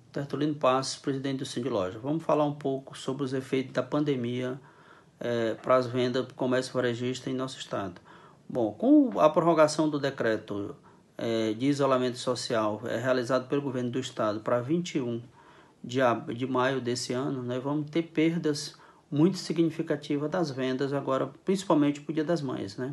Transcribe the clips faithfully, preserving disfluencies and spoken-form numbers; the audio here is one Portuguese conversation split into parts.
Tertulino Passos, presidente do Sindiloja. Vamos falar um pouco sobre os efeitos da pandemia é, para as vendas do comércio varejista em nosso estado. Bom, com a prorrogação do decreto é, de isolamento social é, realizado pelo governo do estado para vinte e um de, de maio desse ano, nós vamos ter perdas muito significativas das vendas agora, principalmente para o Dia das Mães, né?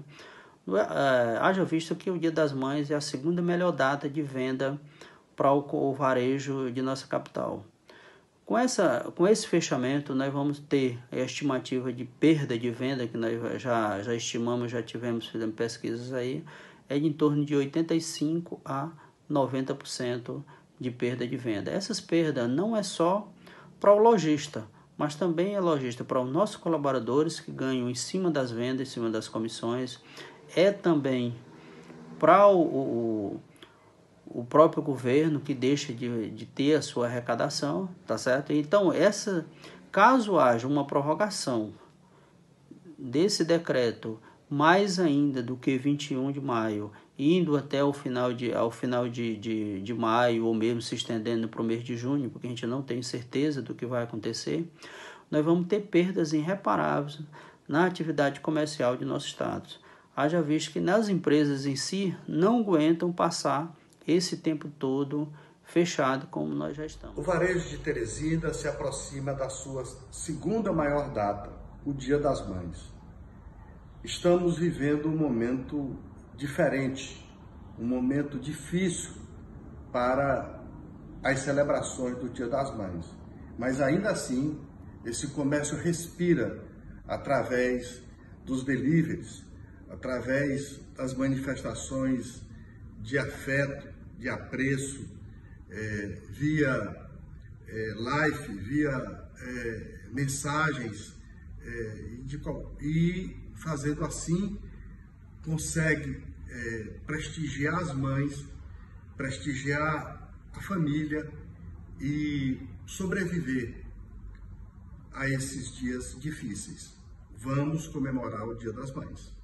É, haja visto que o Dia das Mães é a segunda melhor data de venda para o varejo de nossa capital. Com, essa, com esse fechamento, nós vamos ter a estimativa de perda de venda, que nós já, já estimamos, já tivemos, fizemos pesquisas aí, é de em torno de oitenta e cinco a noventa por cento de perda de venda. Essas perdas não é só para o lojista, mas também é lojista para os nossos colaboradores que ganham em cima das vendas, em cima das comissões, é também para o, o o próprio governo que deixa de, de ter a sua arrecadação, tá certo? Então, essa, caso haja uma prorrogação desse decreto, mais ainda do que vinte e um de maio, indo até o final de, ao final de, de, de maio, ou mesmo se estendendo para o mês de junho, porque a gente não tem certeza do que vai acontecer, nós vamos ter perdas irreparáveis na atividade comercial de nosso estado. Haja visto que nas empresas em si não aguentam passar esse tempo todo fechado como nós já estamos. O varejo de Teresina se aproxima da sua segunda maior data, o Dia das Mães. Estamos vivendo um momento diferente, um momento difícil para as celebrações do Dia das Mães. Mas ainda assim, esse comércio respira através dos deliveries, através das manifestações de afeto, de apreço, é, via é, live, via é, mensagens, é, de, e fazendo assim consegue é, prestigiar as mães, prestigiar a família e sobreviver a esses dias difíceis. Vamos comemorar o Dia das Mães.